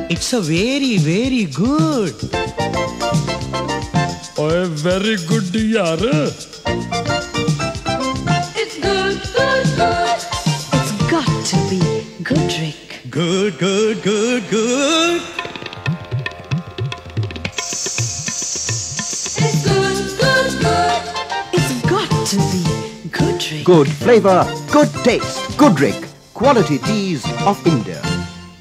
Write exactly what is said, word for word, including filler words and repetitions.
It's a very, very good. Oh, very good, yaar. It's good, good, good. It's got to be Goodricke. Good, good, good, good. It's good, good, good. It's got to be Goodricke. Good flavour, good taste. Goodricke. Quality teas of India.